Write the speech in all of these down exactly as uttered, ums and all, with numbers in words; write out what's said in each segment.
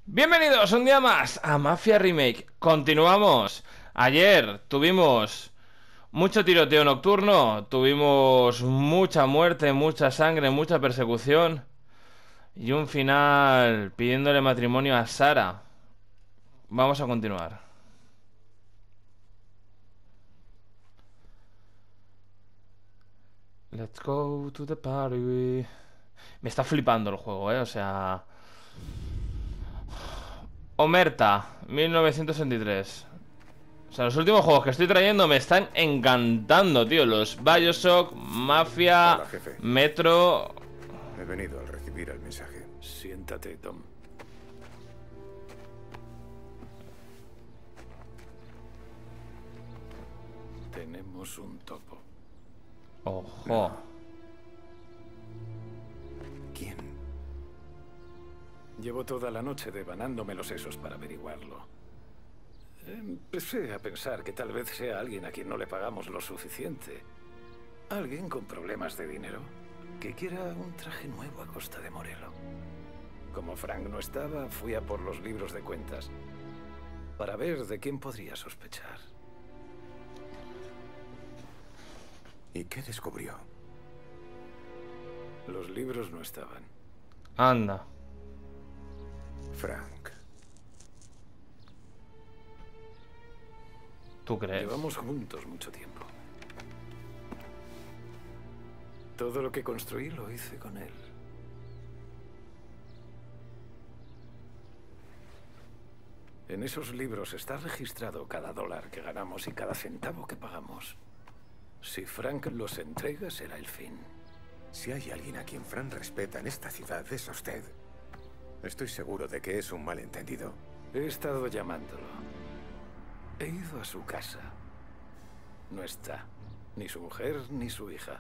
Bienvenidos un día más a Mafia Remake. Continuamos. Ayer tuvimos mucho tiroteo nocturno, tuvimos mucha muerte, mucha sangre, mucha persecución y un final pidiéndole matrimonio a Sara. Vamos a continuar. Let's go to the party. Me está flipando el juego, eh, o sea... Omerta, mil novecientos sesenta y tres. O sea, los últimos juegos que estoy trayendo me están encantando, tío. Los BioShock, Mafia, Hola, jefe. Metro... He venido al recibir el mensaje. Siéntate, Tom. Tenemos un topo. Ojo. ¿Quién? Llevo toda la noche devanándome los sesos para averiguarlo. Empecé a pensar que tal vez sea alguien a quien no le pagamos lo suficiente. Alguien con problemas de dinero que quiera un traje nuevo a costa de Morello. Como Frank no estaba, fui a por los libros de cuentas para ver de quién podría sospechar. ¿Y qué descubrió? Los libros no estaban. Anda. Frank. ¿Tú crees? Llevamos juntos mucho tiempo. Todo lo que construí lo hice con él. En esos libros está registrado cada dólar que ganamos y cada centavo que pagamos. Si Frank los entrega, será el fin. Si hay alguien a quien Frank respeta en esta ciudad, es a usted. Estoy seguro de que es un malentendido. He estado llamándolo. He ido a su casa. No está. Ni su mujer, ni su hija.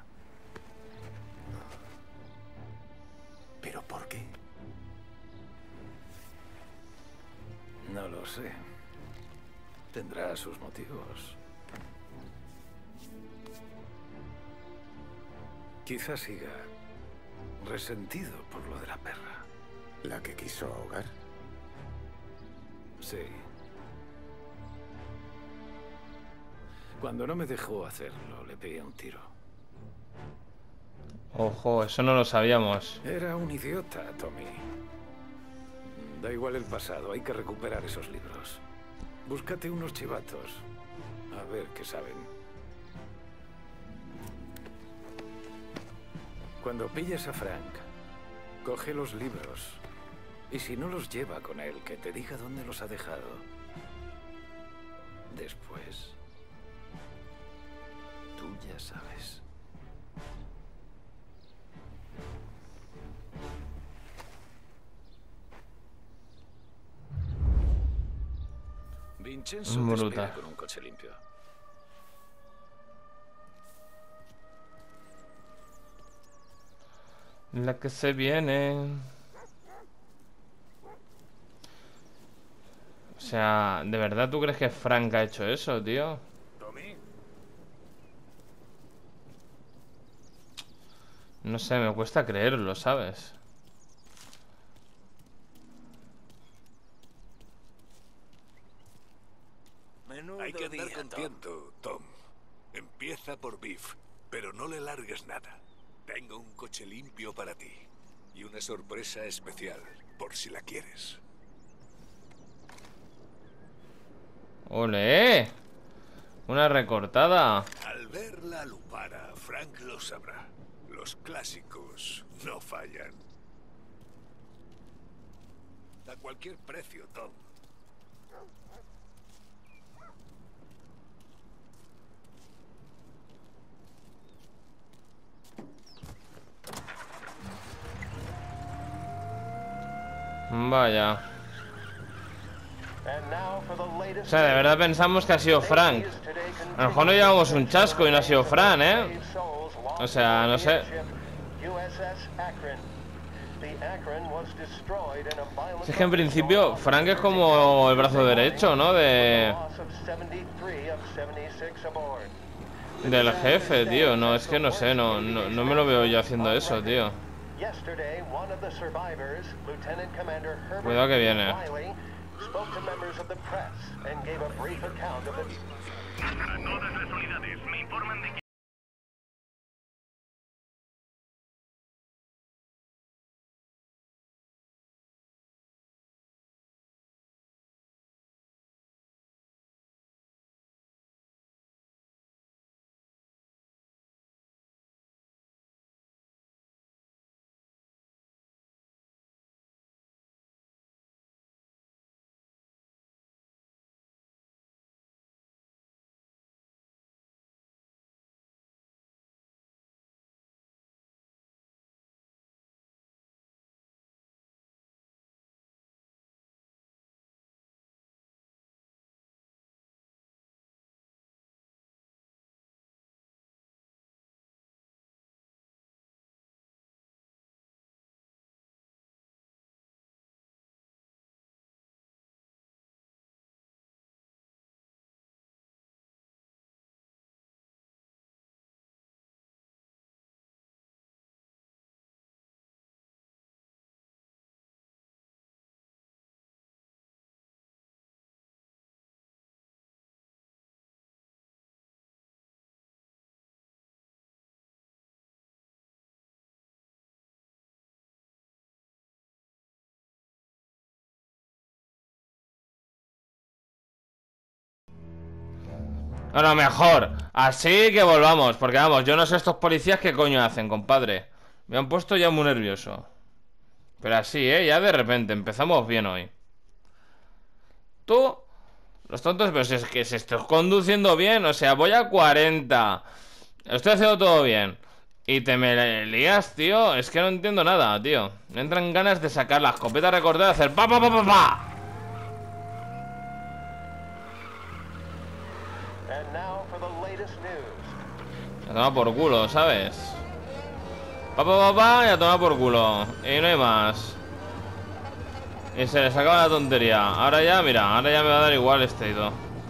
¿Pero por qué? No lo sé. Tendrá sus motivos. Quizás siga resentido por lo de la perra. ¿La que quiso ahogar? Sí. Cuando no me dejó hacerlo, le pegué un tiro. Ojo, eso no lo sabíamos. Era un idiota, Tommy. Da igual el pasado, hay que recuperar esos libros. Búscate unos chivatos. A ver qué saben. Cuando pilles a Frank, coge los libros. Y si no los lleva con él, que te diga dónde los ha dejado. Después, tú ya sabes. Vincenzo te Bruta. espera con un coche limpio. La que se viene. O sea, ¿de verdad tú crees que Frank ha hecho eso, tío? Tommy. No sé, me cuesta creerlo, ¿sabes? Hay que andar contento, Tom. Empieza por Biff, pero no le largues nada. Tengo un coche limpio para ti. Y una sorpresa especial, por si la quieres. ¡Ole! Una recortada. Al ver la lupara, Frank lo sabrá. Los clásicos no fallan. A cualquier precio, Tom. Vaya. O sea, de verdad pensamos que ha sido Frank. A lo mejor no llevamos un chasco y no ha sido Frank, ¿eh? O sea, no sé. Si es que en principio Frank es como el brazo derecho, ¿no? De... Del jefe, tío. No, es que no sé, no, no, no me lo veo yo haciendo eso, tío. Yesterday, one of the survivors, Lieutenant Commander Herbert Cuidado que viene. Wiley, spoke to members of the press and gave a brief account of it. A todas las unidades, me informan de que... Bueno, mejor. Así que volvamos. Porque vamos, yo no sé estos policías qué coño hacen, compadre. Me han puesto ya muy nervioso. Pero así, ¿eh? Ya de repente. Empezamos bien hoy. Tú... Los tontos, pero si es que se estoy conduciendo bien. O sea, voy a cuarenta. Estoy haciendo todo bien. Y te me lías, tío. Es que no entiendo nada, tío. Me entran ganas de sacar la escopeta recordada y hacer pa pa pa pa pa. And now for the latest news. A tomar por culo, ¿sabes? Pa pa pa pa y a tomar por culo. Y no hay más. Y se les acaba la tontería. Ahora ya, mira, ahora ya me va a dar igual este ido.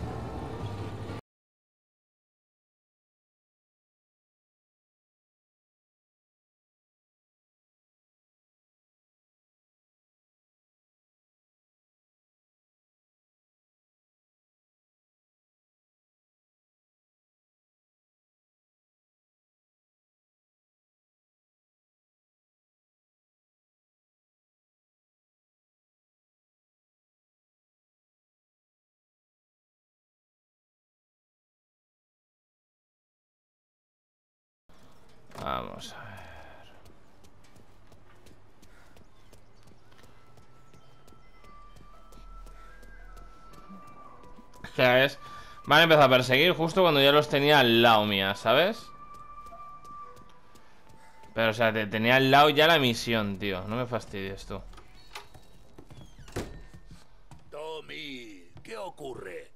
Vamos a ver. ¿Qué es? Van a empezar a perseguir justo cuando ya los tenía al lado mía, ¿sabes? Pero, o sea, te tenía al lado ya la misión, tío. No me fastidies tú. Tommy, ¿qué ocurre?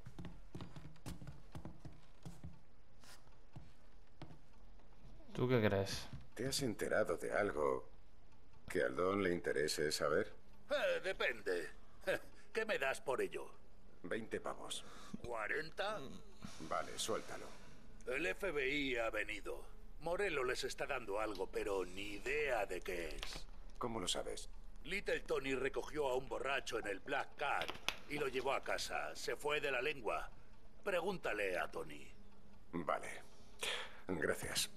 ¿Tú qué crees? ¿Te has enterado de algo que al Don le interese saber? Eh, depende. ¿Qué me das por ello? Veinte pavos. ¿Cuarenta? Vale, suéltalo. El F B I ha venido. Morello les está dando algo, pero ni idea de qué es. ¿Cómo lo sabes? Little Tony recogió a un borracho en el Black Cat y lo llevó a casa. Se fue de la lengua. Pregúntale a Tony. Vale. Gracias.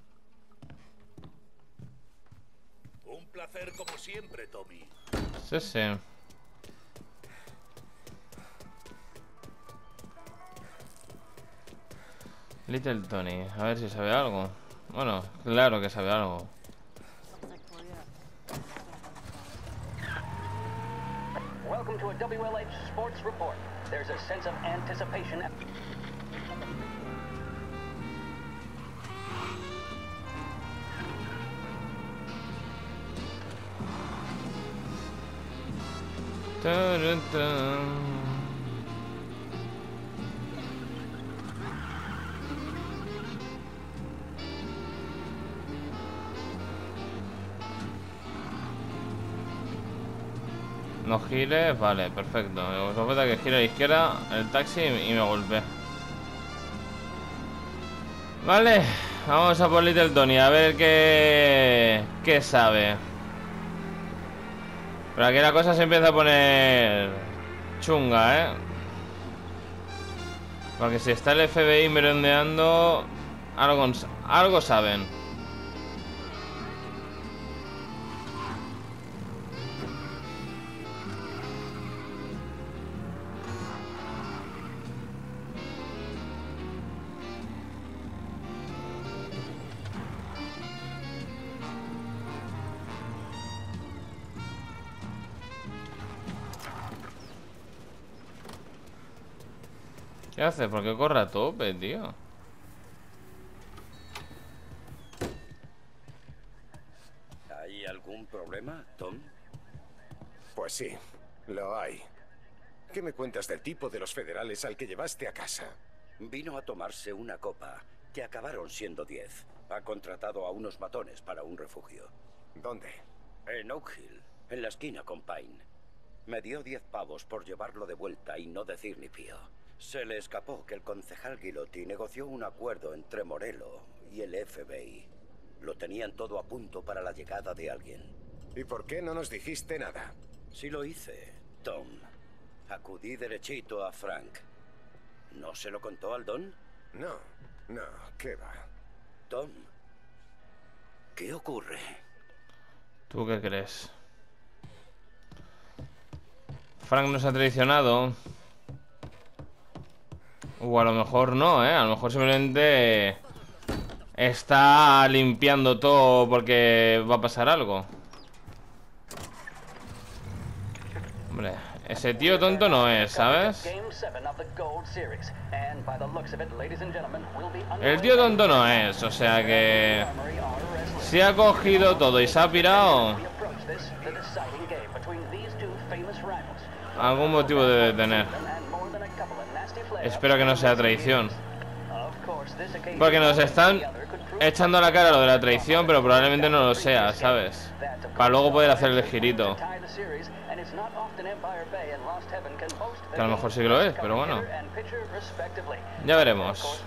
Un placer como siempre, Tommy. Sí, sí. Little Tony, a ver si sabe algo. Bueno, claro que sabe algo. Welcome to a W L H Sports Report. There's a sense of anticipation. Tarantán. No gire, vale, perfecto. Me falta que gire a la izquierda el taxi y me golpee. Vale, Vamos a por Little Tony, a ver qué... qué sabe. Pero aquí la cosa se empieza a poner... chunga, ¿eh? Porque si está el F B I merodeando... Algo, algo saben. ¿Qué hace? ¿Por qué corre a tope, tío? ¿Hay algún problema, Tom? Pues sí, lo hay. ¿Qué me cuentas del tipo de los federales al que llevaste a casa? Vino a tomarse una copa, que acabaron siendo diez. Ha contratado a unos matones para un refugio. ¿Dónde? En Oak Hill, en la esquina con Pine. Me dio diez pavos por llevarlo de vuelta y no decir ni pío. Se le escapó que el concejal Guilotti negoció un acuerdo entre Morello y el F B I. Lo tenían todo a punto para la llegada de alguien. ¿Y por qué no nos dijiste nada? Sí lo hice, Tom. Acudí derechito a Frank. ¿No se lo contó al Don? No, no, ¿qué va? Tom, ¿qué ocurre? ¿Tú qué crees? Frank nos ha traicionado. O a lo mejor no, ¿eh? A lo mejor simplemente está limpiando todo porque va a pasar algo. Hombre, ese tío tonto no es, ¿sabes? El tío tonto no es, o sea que... se ha cogido todo y se ha pirado. Algún motivo debe tener. Espero que no sea traición. Porque nos están echando a la cara lo de la traición, pero probablemente no lo sea, ¿sabes? Para luego poder hacer el girito. Que a lo mejor sí que lo es, pero bueno. Ya veremos.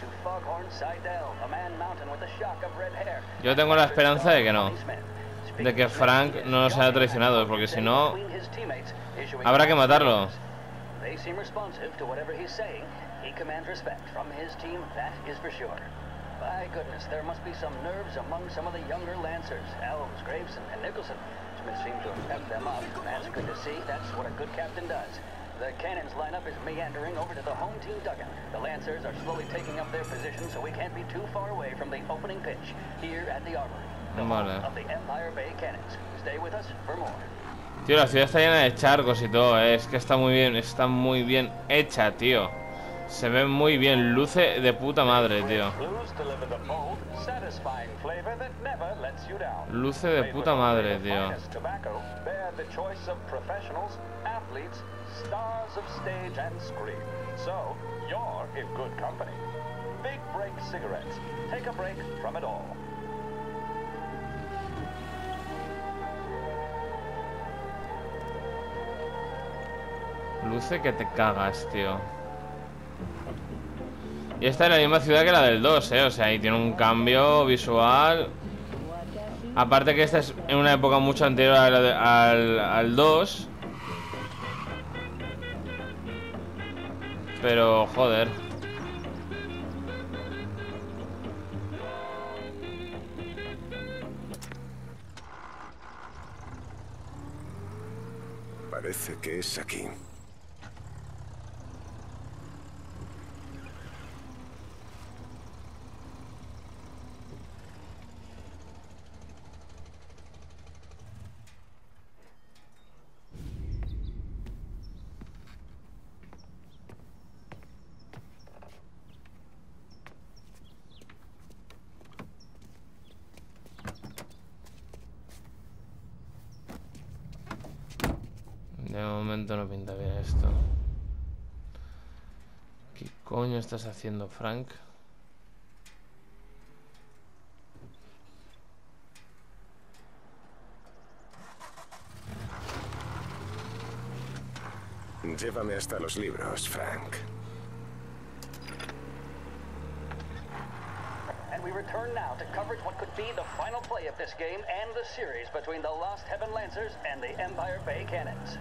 Yo tengo la esperanza de que no. De que Frank no nos haya traicionado, porque si no... habrá que matarlo. They seem responsive to whatever he's saying. He commands respect from his team, that is for sure. By goodness, there must be some nerves among some of the younger Lancers. Elves, Graveson, and Nicholson. Smith seems to have pepped them up. That's good to see. That's what a good captain does. The Cannons lineup is meandering over to the home team dugout. The Lancers are slowly taking up their position, so we can't be too far away from the opening pitch here at the Armory, the home of the Empire Bay Cannons. Stay with us for more. Tío, la ciudad está llena de charcos y todo, ¿eh? Es que está muy bien, está muy bien hecha, tío. Se ve muy bien, luce de puta madre, tío. Luce de puta madre, tío. Luce que te cagas, tío. Y esta es la misma ciudad que la del dos, eh. O sea, ahí tiene un cambio visual. Aparte que esta es en una época mucho anterior a la de, al, al dos. Pero, joder. Parece que es aquí. De momento no pinta bien esto. ¿Qué coño estás haciendo, Frank? Llévame hasta los libros, Frank. And we return now to coverage what could be the final play of this game and the series between the Lost Heaven Lancers and the Empire Bay Cannons.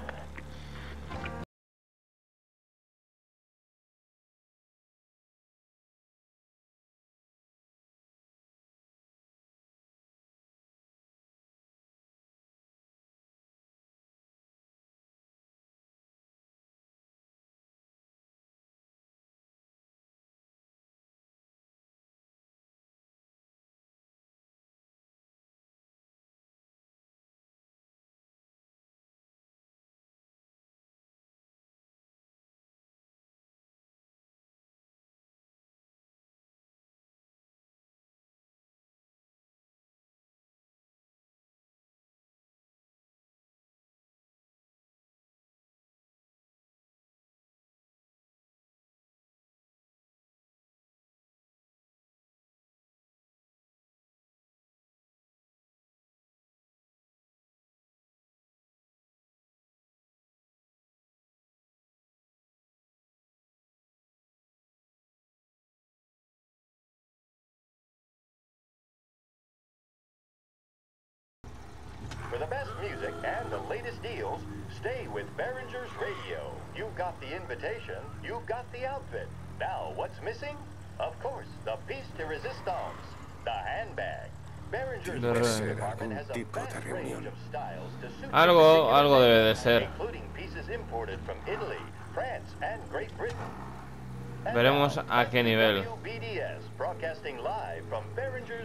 For the best music and the latest deals, stay with Behringer's Radio. You've got the invitation, you've got the outfit. Now, what's missing? Of course, the piece de resistance, the handbag. Behringer's Radio department has a vast range of styles to suit Algo, algo debe de ser. including pieces imported from Italy, France, and Great Britain. And Veremos now, a qué nivel. W B D S broadcasting live from Behringer's.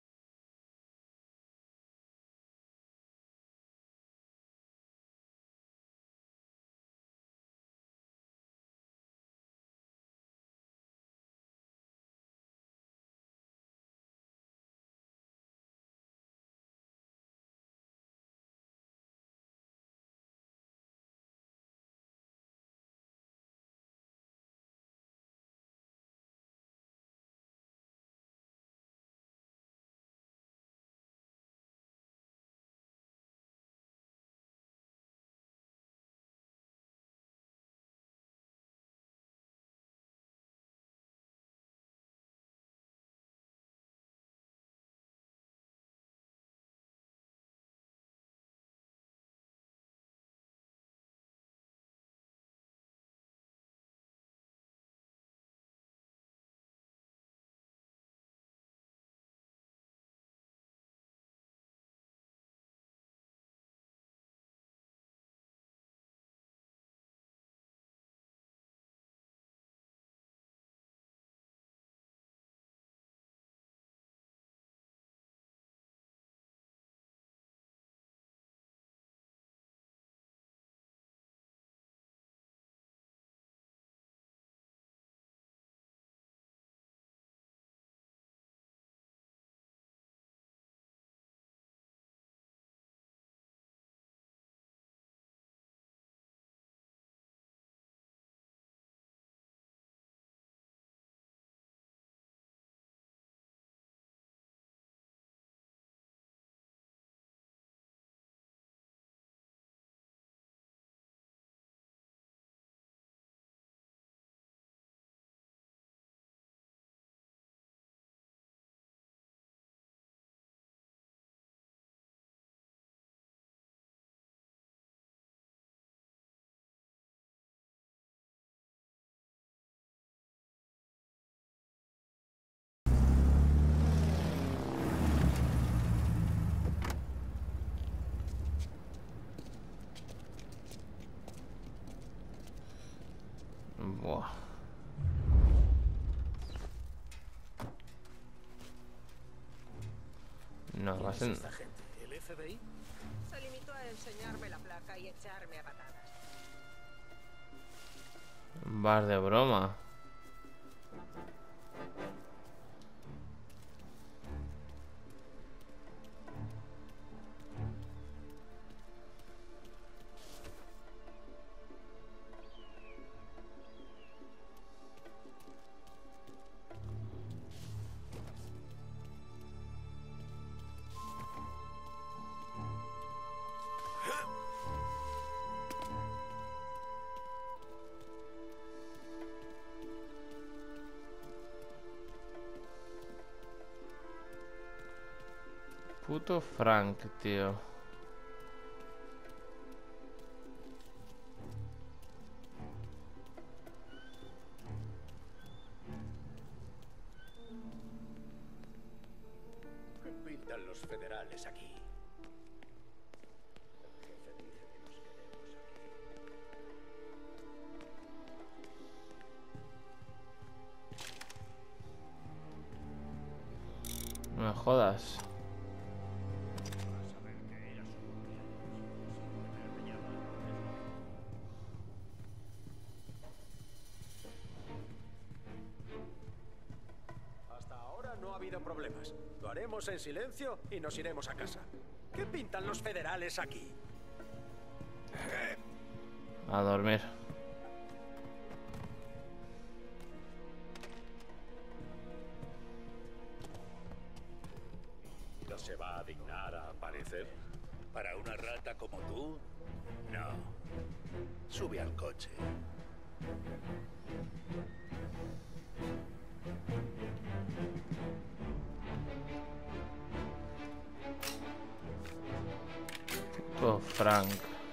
Buah. No, va a ser... ¿Esta gente? ¿El F B I? Se limitó a enseñarme la placa y echarme a patadas. Bar de broma. Puto Frank, tío. ¿Qué pintan los federales aquí? El jefe dice que nos quedemos aquí. No me jodas. Hasta ahora no ha habido problemas. Lo haremos en silencio y nos iremos a casa. ¿Qué pintan los federales aquí? A dormir. ¿No se va a dignar a aparecer? ¿Para una rata como tú? No. Sube al coche. Puto Frank.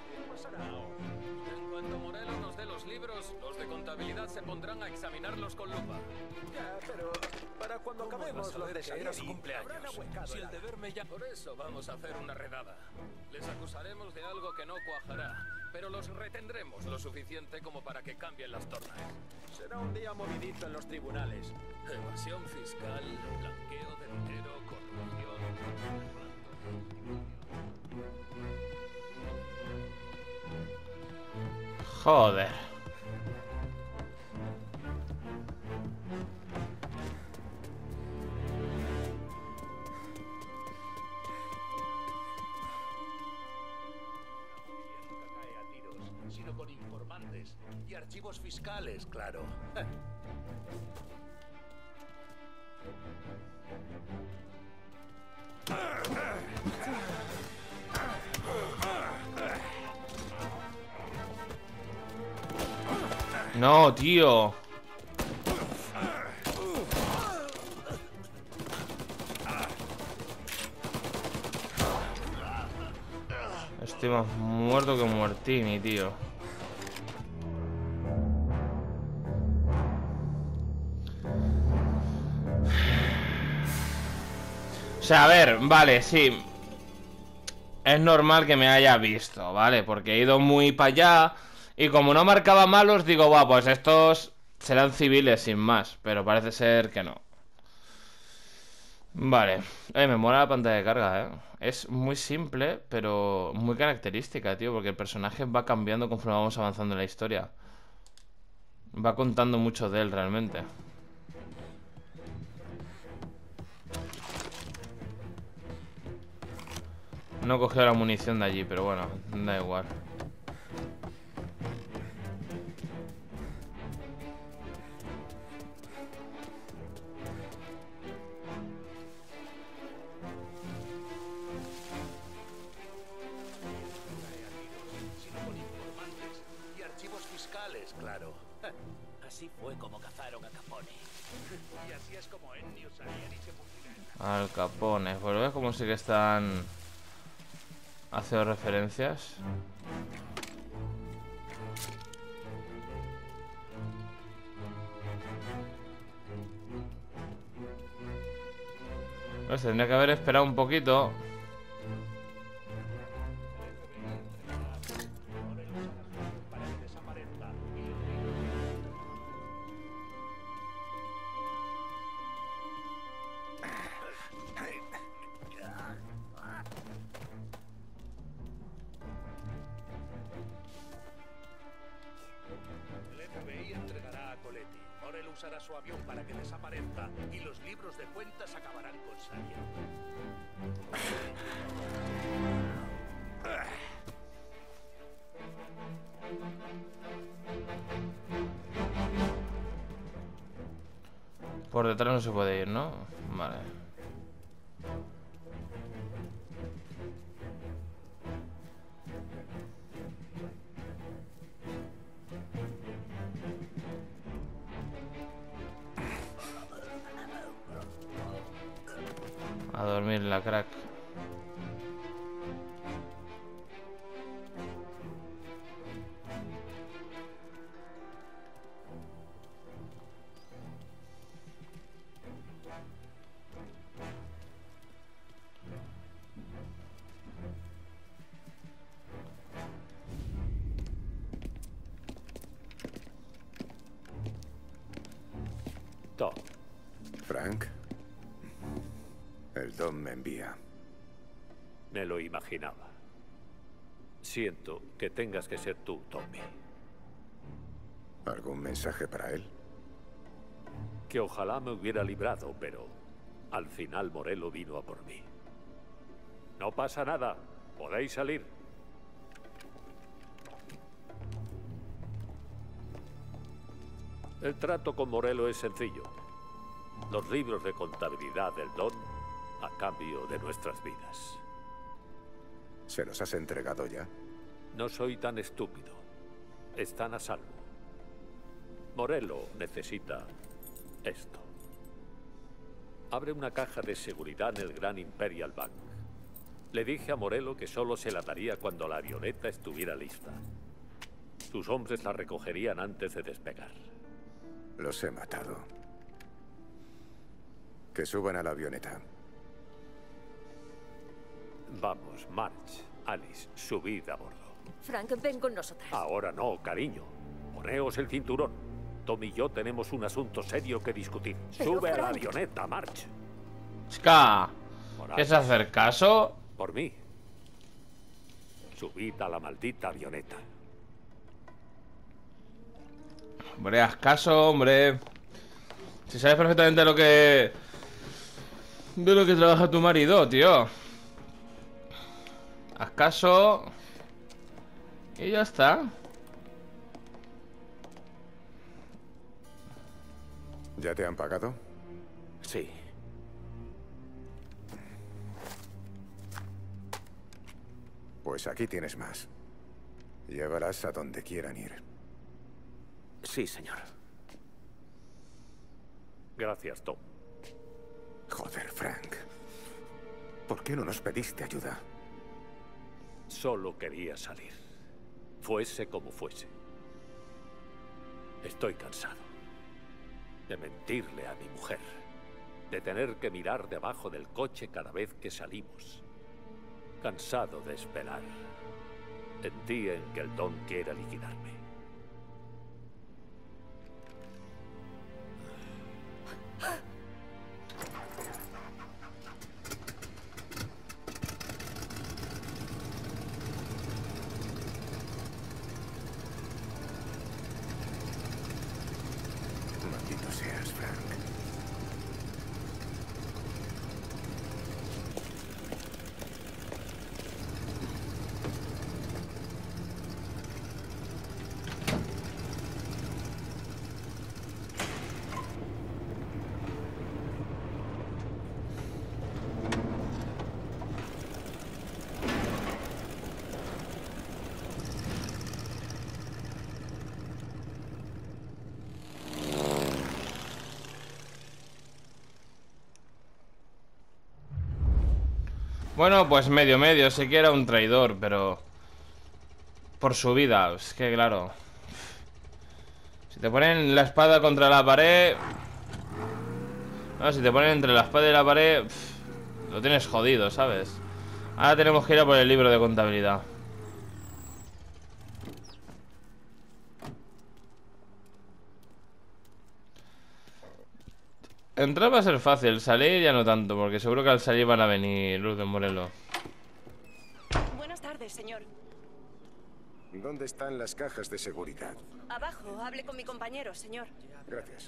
En cuanto Morelo nos dé los libros, los de contabilidad se pondrán a examinarlos con lupa. Ya, pero para cuando acabemos lo de era su cumpleaños. Si el deber me llama. Por eso vamos a hacer una redada. Les acusaremos de algo que no cuajará, pero los retendremos lo suficiente como para que cambien las tornas. Será un día movidito en los tribunales. Evasión fiscal, blanqueo de dinero, corrupción. Joder. Cae a tiros, sino con informantes y archivos fiscales, claro. No, tío. Estoy más muerto que muertini, tío. O sea, a ver, vale, sí. Es normal que me haya visto, ¿vale? Porque he ido muy para allá. Y como no marcaba malos, digo, guau, pues estos serán civiles sin más. Pero parece ser que no. Vale. Eh, me mola la pantalla de carga, eh. Es muy simple, pero muy característica, tío. Porque el personaje va cambiando conforme vamos avanzando en la historia. Va contando mucho de él, realmente. No cogió la munición de allí, pero bueno, da igual. Sino con informantes y archivos fiscales, claro. Así fue como cazaron a Capone. Y así es como Ennio Salieri se fusilan. Al Capone. Pues ves como sí que están haciendo referencias. Pues tendría que haber esperado un poquito. El F B I entregará a Coletti. Morel usará su avión para que desaparezca y los libros de cuentas acabarán con Salieri. Por detrás no se puede ir, ¿no? Vale. A dormir la crack. Tom. Frank. El Don me envía. Me lo imaginaba. Siento que tengas que ser tú, Tommy. ¿Algún mensaje para él? Que ojalá me hubiera librado, pero al final Morello vino a por mí. No pasa nada. Podéis salir. El trato con Morello es sencillo. Los libros de contabilidad del Don a cambio de nuestras vidas. ¿Se los has entregado ya? No soy tan estúpido. Están a salvo. Morello necesita esto. Abre una caja de seguridad en el Gran Imperial Bank. Le dije a Morello que solo se la daría cuando la avioneta estuviera lista. Sus hombres la recogerían antes de despegar. Los he matado. Que suban a la avioneta. Vamos, Marge, Alice, subid a bordo. Frank, ven con nosotras. Ahora no, cariño. Poneos el cinturón. Tom y yo tenemos un asunto serio que discutir. Pero, Sube a la Frank. avioneta, Marge. Ska. ¿Quieres hacer caso? Por mí. Subid a la maldita avioneta. Hombre, haz caso, hombre. Si sabes perfectamente lo que... de lo que trabaja tu marido, tío. Haz caso. Y ya está. ¿Ya te han pagado? Sí. Pues aquí tienes más. Llévalas a donde quieran ir. Sí, señor. Gracias, Tom. Joder, Frank. ¿Por qué no nos pediste ayuda? Solo quería salir. Fuese como fuese. Estoy cansado. De mentirle a mi mujer. De tener que mirar debajo del coche cada vez que salimos. Cansado de esperar. El día en que el Don quiera liquidarme. Maldito seas, Frank. Bueno, pues medio medio, sí que era un traidor, pero... por su vida, es que claro. Si te ponen la espada contra la pared... No, si te ponen entre la espada y la pared... pff, lo tienes jodido, ¿sabes? Ahora tenemos que ir a por el libro de contabilidad. Entrar va a ser fácil, salir ya no tanto, porque seguro que al salir van a venir Luz de Morello. Buenas tardes, señor. ¿Dónde están las cajas de seguridad? Abajo, hable con mi compañero, señor. Gracias.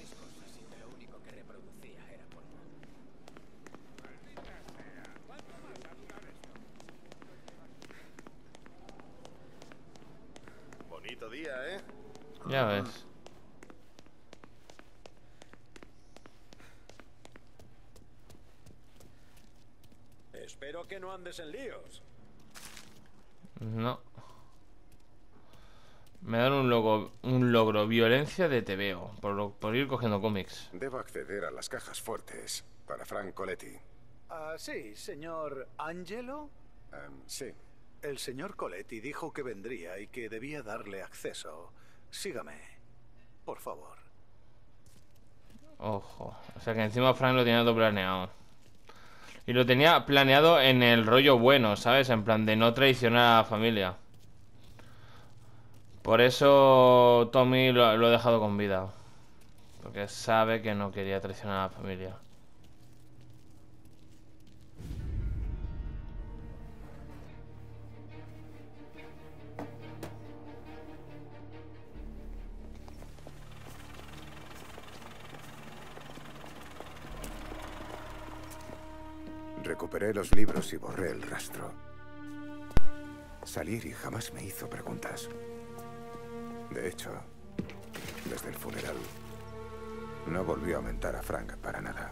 Bonito día, ¿eh? Ya ves. Espero que no andes en líos. No. Me dan un logo, un logro, violencia de tebeo, por, lo- por ir cogiendo cómics. Debo acceder a las cajas fuertes para Frank Coletti. Ah, sí, señor Angelo. Em, sí. El señor Coletti dijo que vendría y que debía darle acceso. Sígame, por favor. Ojo. O sea que encima Frank lo tenía todo planeado. Y lo tenía planeado en el rollo bueno, ¿sabes? En plan de no traicionar a la familia. Por eso Tommy lo, lo ha dejado con vida. Porque porque sabe que no quería traicionar a la familia. Recuperé los libros y borré el rastro. Salieri jamás me hizo preguntas. De hecho, desde el funeral, no volvió a mentar a Frank para nada.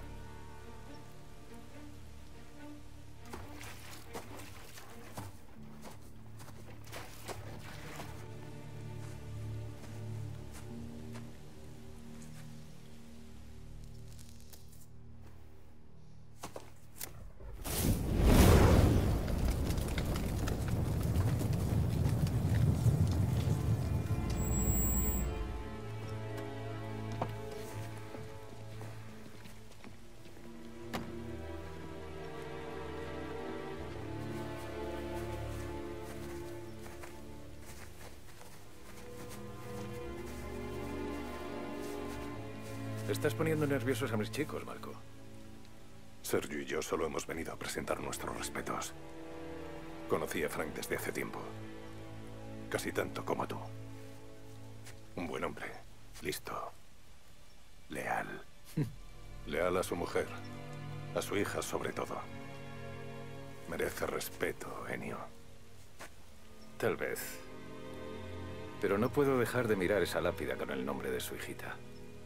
Estás poniendo nerviosos a mis chicos, Marco. Sergio y yo solo hemos venido a presentar nuestros respetos. Conocí a Frank desde hace tiempo. Casi tanto como tú. Un buen hombre. Listo. Leal. Leal a su mujer. A su hija, sobre todo. Merece respeto, Ennio. Tal vez. Pero no puedo dejar de mirar esa lápida con el nombre de su hijita.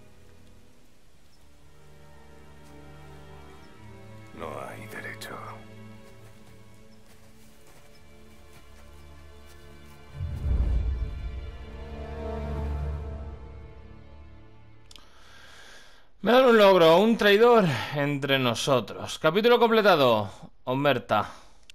No hay derecho. Me dan un logro, un traidor entre nosotros. Capítulo completado. Omerta.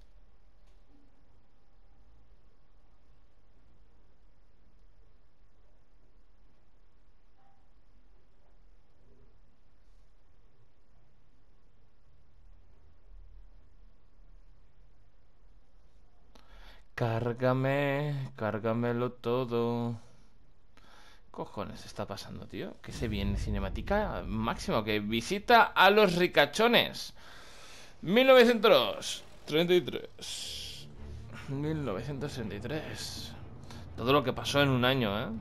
Cárgame, cárgamelo todo. ¿Qué cojones está pasando, tío? ¿Qué se viene? Cinemática máximo, que visita a los ricachones. mil novecientos treinta y tres. mil novecientos treinta y tres. Todo lo que pasó en un año, ¿eh?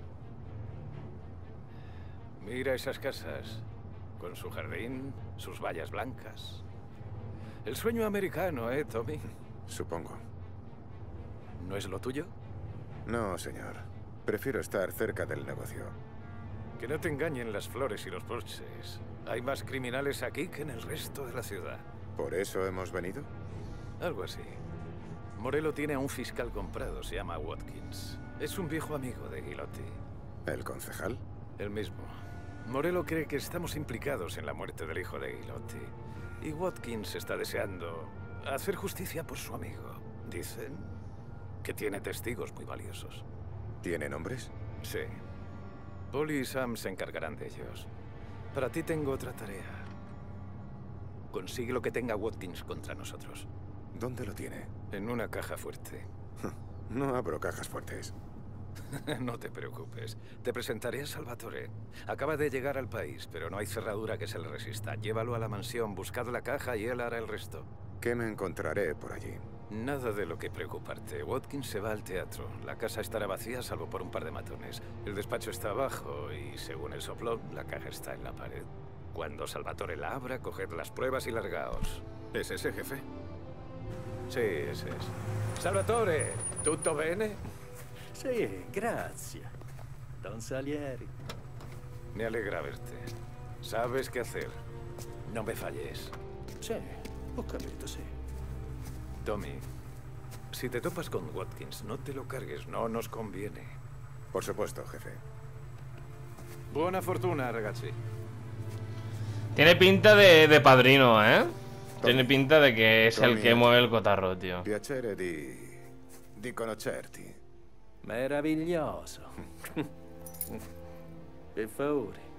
Mira esas casas, con su jardín, sus vallas blancas. El sueño americano, ¿eh, Tommy? Supongo. ¿No es lo tuyo? No, señor. Prefiero estar cerca del negocio. Que no te engañen las flores y los porches. Hay más criminales aquí que en el resto de la ciudad. ¿Por eso hemos venido? Algo así. Morello tiene a un fiscal comprado, se llama Watkins. Es un viejo amigo de Ghilotti. ¿El concejal? El mismo. Morello cree que estamos implicados en la muerte del hijo de Ghilotti. Y Watkins está deseando hacer justicia por su amigo. Dicen que tiene testigos muy valiosos. ¿Tiene nombres? Sí. Polly y Sam se encargarán de ellos. Para ti tengo otra tarea. Consigue lo que tenga Watkins contra nosotros. ¿Dónde lo tiene? En una caja fuerte. No abro cajas fuertes. No te preocupes. Te presentaré a Salvatore. Acaba de llegar al país, pero no hay cerradura que se le resista. Llévalo a la mansión, buscad la caja y él hará el resto. ¿Qué me encontraré por allí? Nada de lo que preocuparte. Watkins se va al teatro. La casa estará vacía salvo por un par de matones. El despacho está abajo y, según el soplón, la caja está en la pared. Cuando Salvatore la abra, coged las pruebas y largaos. ¿Es ese, jefe? Sí, ese es. Salvatore, ¿tutto bene? Sì, grazie. Don Salieri. Me alegra verte. Sabes qué hacer. No me falles. Sì, ho capito, sì. Tommy, si te topas con Watkins, no te lo cargues, no nos conviene. Por supuesto, jefe. Buena fortuna, ragazzi. Tiene pinta de, de padrino, ¿eh? Tommy. Tiene pinta de que es Tommy, el que mueve el cotarro, tío. Piacere di... di conoscerti. Meraviglioso. Per favore.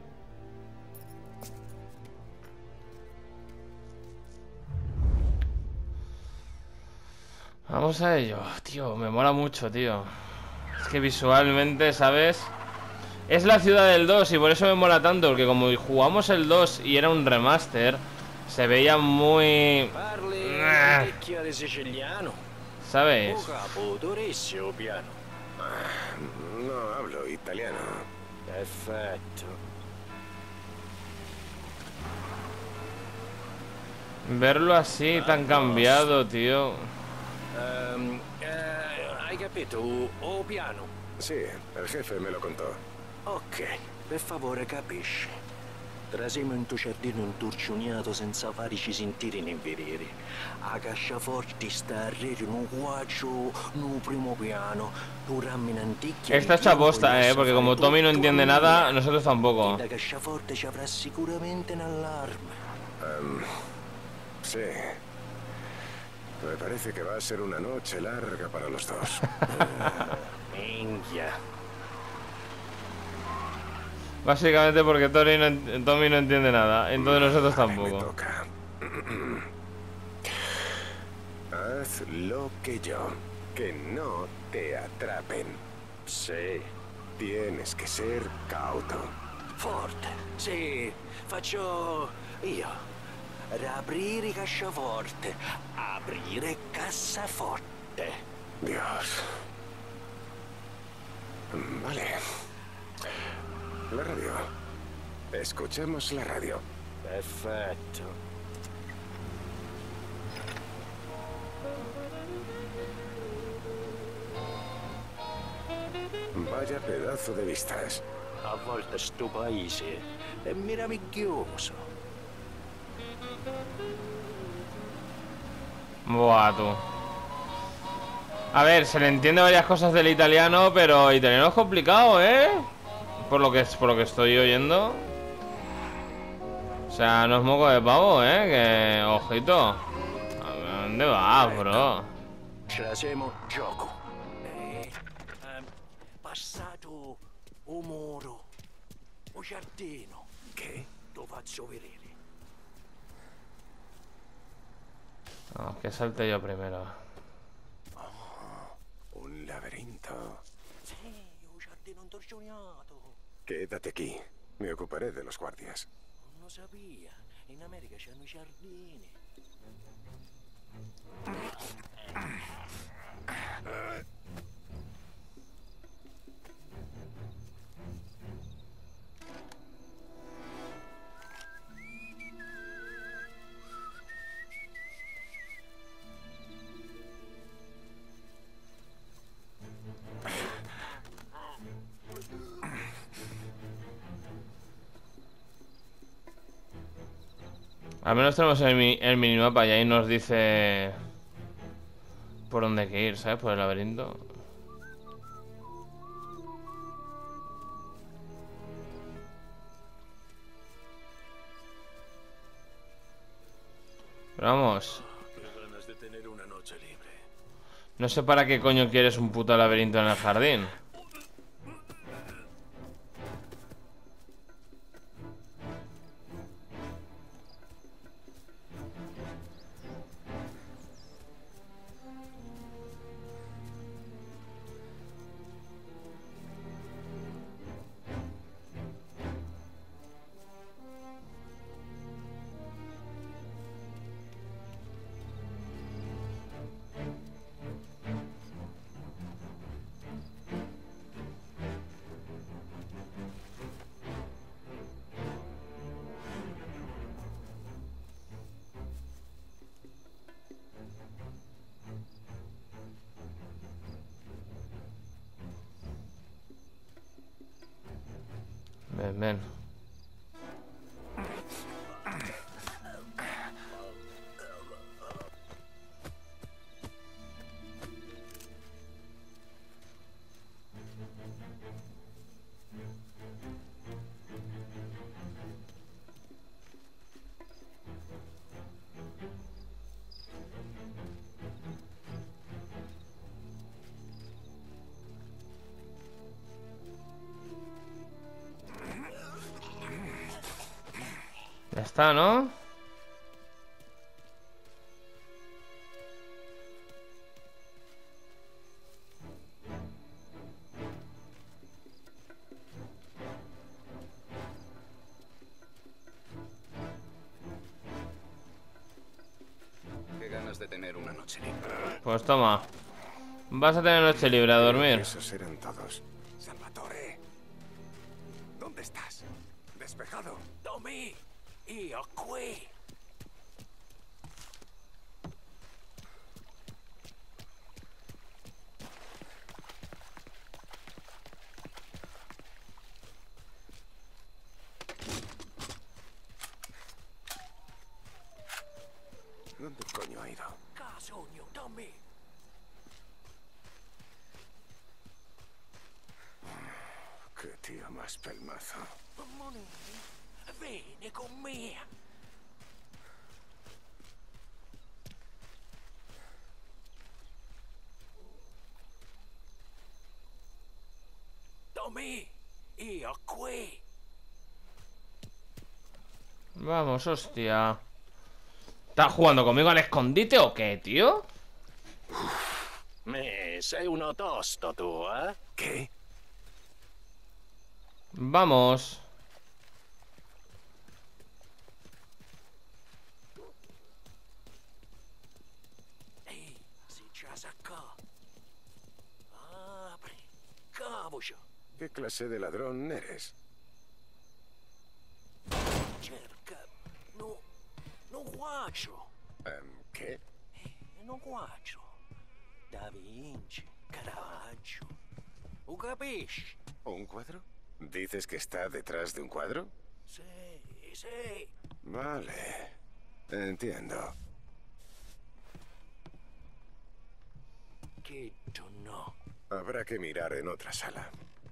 Vamos a ello. Tío, me mola mucho, tío. Es que visualmente, ¿sabes? Es la ciudad del dos y por eso me mola tanto, porque como jugamos el dos y era un remaster, se veía muy... ¿Sabes? No hablo italiano. Perfecto. Verlo así, tan cambiado, tío. Um, eh, hai capito? O piano? Sì, il jefe me lo contò. Ok, per favore capisci. Trasiamo in tuo giardino intorcioniato senza farci sentire in inveriri. A casciaforti sta a rete in un quaggio, in un primo piano, tu rammi antichi. Esta hecha posta, eh, porque como Tommy no entiende nada, nosotros tampoco. Da casciaforte ci avrà sicuramente un allarme. Um, sí. Me parece que va a ser una noche larga para los dos. Minchia. Básicamente porque Tommy no, Tommy no entiende nada, entonces nosotros tampoco. Haz lo que yo, que no te atrapen. Sí. Tienes que ser cauto. Forte. Sì, faccio io. Riaprire cassaforte. Aprire cassaforte. Dios. Vale. La radio. Escuchemos la radio. Perfecto. Vaya pedazo de vistas. A volte sto paese è meraviglioso. Buah, tú. A ver, se le entiende varias cosas del italiano, pero el italiano es complicado, ¿eh? Por lo que, por lo que estoy oyendo. O sea, no es moco de pavo, ¿eh? Que... Ojito. ¿A dónde vas, bro? Ce la siamo gioco. Eh, ehm, passato o muro o giardino. Che? Lo faccio vedere. No, que salte yo primero. Oh, un laberinto. Sì, un giardino intorcioniato. Quédate aquí. Me ocuparé de los guardias. Non lo sapia. In America c'hanno i giardini. Al menos tenemos el, mi- el minimapa y ahí nos dice por dónde hay que ir, ¿sabes? Por el laberinto. Pero vamos. Qué ganas de tener una noche libre. No sé para qué coño quieres un puto laberinto en el jardín. Ven, ven. Ya está, ¿no? tener una noche libre. Pues toma. Vas a tener noche libre a dormir. Esos eran todos. Salvatore. ¿Dónde estás? Despejado. Tommy, io qui. ¿Dónde coño ha ido? Casogno, Tommy. Qué tío más pelmazo. Money, vieni con me. Tommy, io qui. Vamos, hostia. ¿Estás jugando conmigo al escondite o qué, tío? Me, sei uno tosto tu, eh? ¿Qué? Vamos. Ehi, si casa qua. Apri, cavolo. ¿Qué clase de ladrón eres? Cerca, no, non guaccio. Um, ¿Qué? Non guaccio. Da Vinci, Caravaggio. ¿O capisci? ¿Un cuadro? ¿Dices que está detrás de un cuadro? Sí, sí. Vale. Entiendo. Chitto no. Habrá que mirar en otra sala.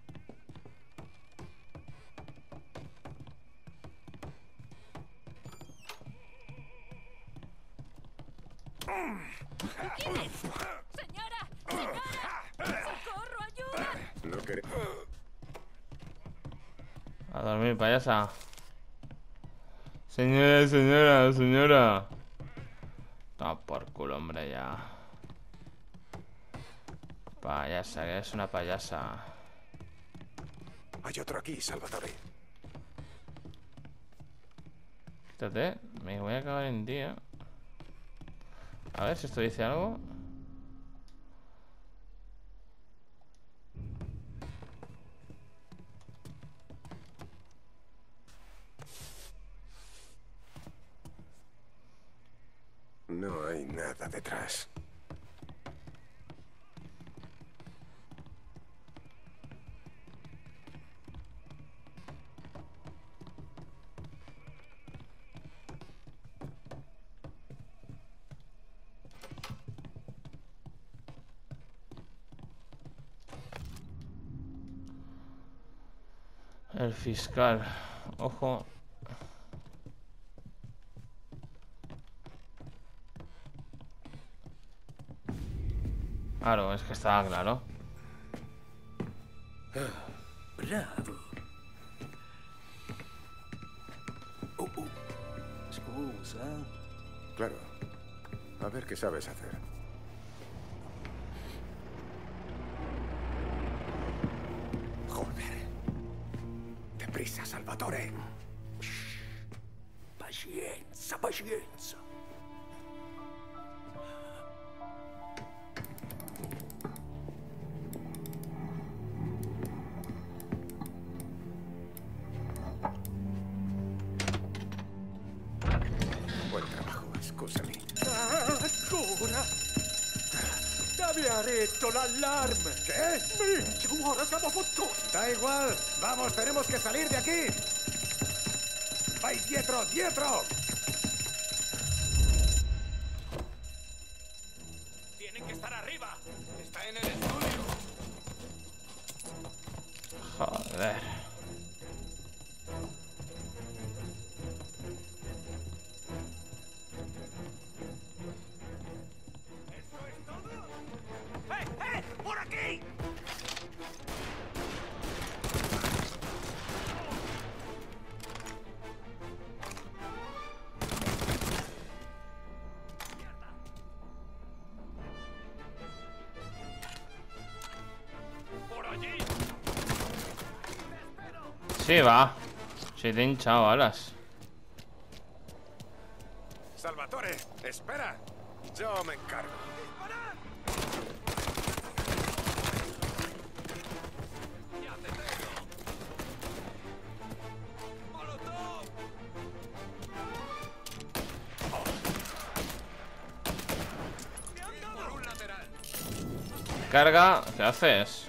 ¿Quién es? ¡Señora! ¡Señora! ¡Socorro, ayuda! No queremos... A dormir, payasa. Señora, señora, señora. Toma por culo, hombre, ya. Payasa, que es una payasa. Hay otro aquí, Salvatore. Quítate, me voy a cagar en ti, eh. A ver si esto dice algo. No hay nada detrás. El fiscal. Ojo. Claro, es que estaba claro. Bravo. Oh, oh. Scusa. Claro. A ver qué sabes hacer. Joder. Deprisa, Salvatore. Pazienza, pazienza. Buen trabajo, scusami. Ancora? T'avevi retto l'allarme. ¿Qué? Minchia, ora siamo fottuti. Da igual. Vamos, tenemos que salir de aquí. ¡Vai dietro, dietro! Tienen que estar arriba. Está en el estudio. Joder. ¿Eso es todo? ¡Eh, eh! ¡Por aquí! ¡Por allí! Sí, va. Sí, te he hinchado alas. Salvatore, espera. Yo me encargo. ¡Ya te tengo! ¡Molotov! Por un lateral. Carga, ¿qué haces?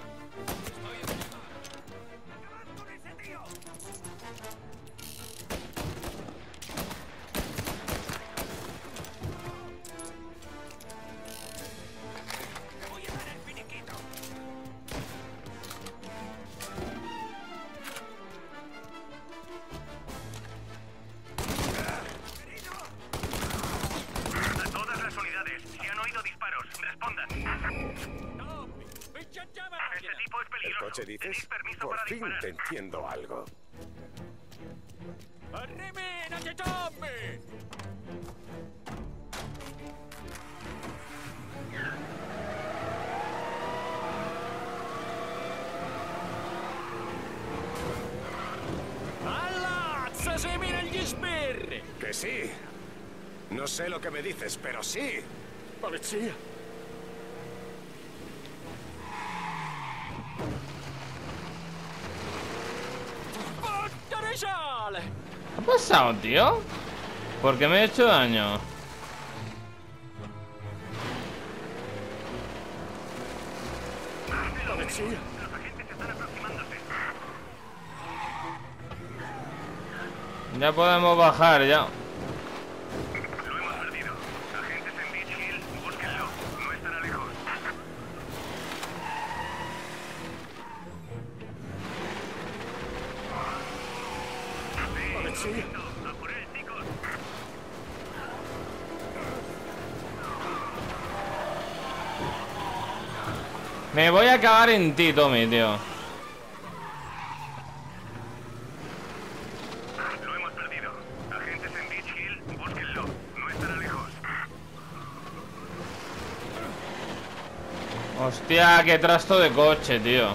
A todas las unidades, si han oído disparos, respondan. Este tipo es ¿El peligroso. coche dices? Tenéis permiso Por para fin disparar. te entiendo algo. ¡Arriba, Tommy! ¡Allazza, semina gli sbirri! Que sí. No sé lo que me dices, pero sí. Polizia! ¡Porca di sale! ¿Qué ha pasado, tío? ¿Por qué me he hecho daño? Polizia! Los agentes están aproximándose. Ya podemos bajar, ya. Lo hemos perdido. Agentes en Beach Hill, búsquenlo. No estará lejos. Polizia! A por él, chicos. Me voy a cagar en ti, Tommy, tío. Lo hemos perdido. Agentes en Beach Hill, búsquenlo. No estará lejos. Hostia, qué trasto de coche, tío.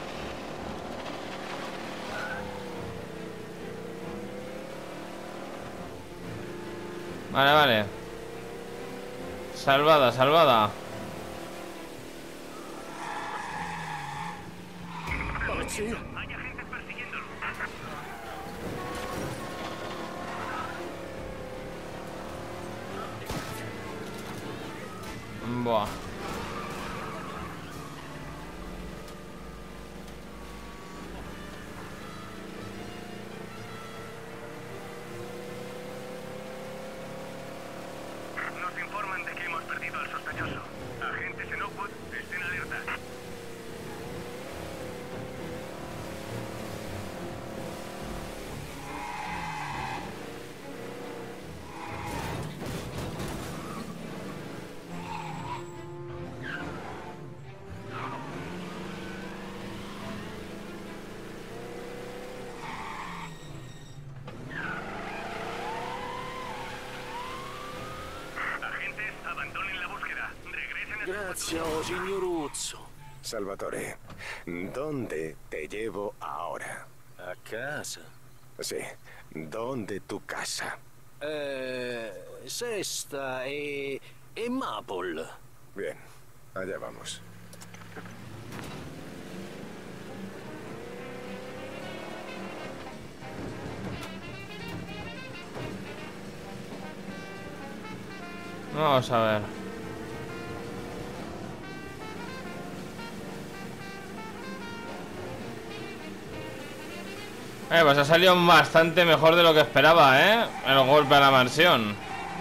Vale, vale. Salvada, salvada. Polizia! Hay agentes persiguiéndolo. Buah. Nos informan de que hemos perdido al sospechoso. Agentes en Oakwood, estén alerta. Agentes, abandonen la búsqueda. Regresen a su Grazie, oh, signoruzzo. Salvatore, ¿dónde te llevo ahora? A casa? Sí, ¿dónde tu casa? Eh, Sesta e... e Maple. Bien, allá vamos. Vamos a ver. Eh, pues ha salido bastante mejor de lo que esperaba, ¿eh? El golpe a la mansión.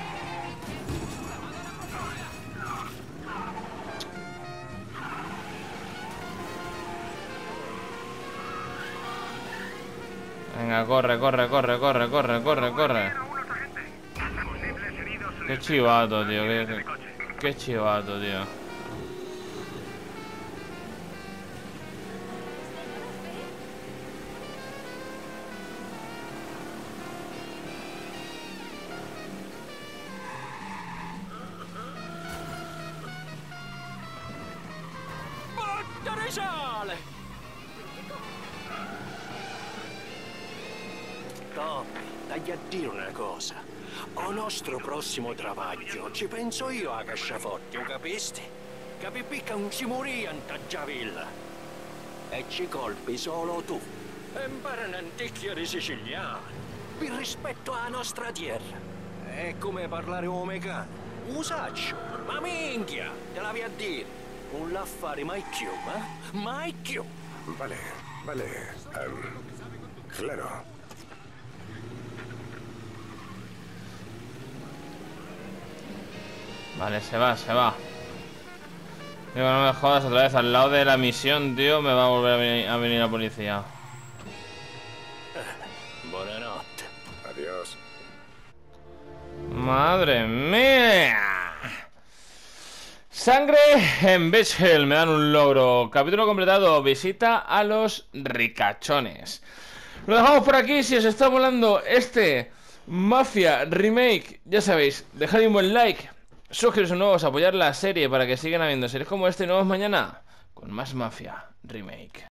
Venga, corre, corre, corre, corre, corre, corre, corre. Qué chivato, tío. Qué, qué, qué chivato, tío. ¡Porca di sale! Tommy, dagli a dire una cosa. Al nostro prossimo travaglio ci penso io a casciaforte, o capisti? Capi che non ci morì in Taggiavilla. E ci colpi solo tu. E impara un antichio di siciliano. Per rispetto alla nostra terra. È come parlare omegano. Usaccio, ma minchia, te la vi a dire. Non la fare mai più, eh? Mai più. Vale, vale. Um, claro. Vale, se va, se va. Digo, no me jodas otra vez. Al lado de la misión, tío, me va a volver a venir, a venir la policía. Buonanotte. Adiós. Madre mía. Sangre en Beach Hill. Me dan un logro. Capítulo completado. Visita a los ricachones. Lo dejamos por aquí. Si os está volando este Mafia Remake, ya sabéis, dejad un buen like, suscribiros nuevos, apoyar la serie para que sigan habiendo series como este. Y nos vemos mañana con más Mafia Remake.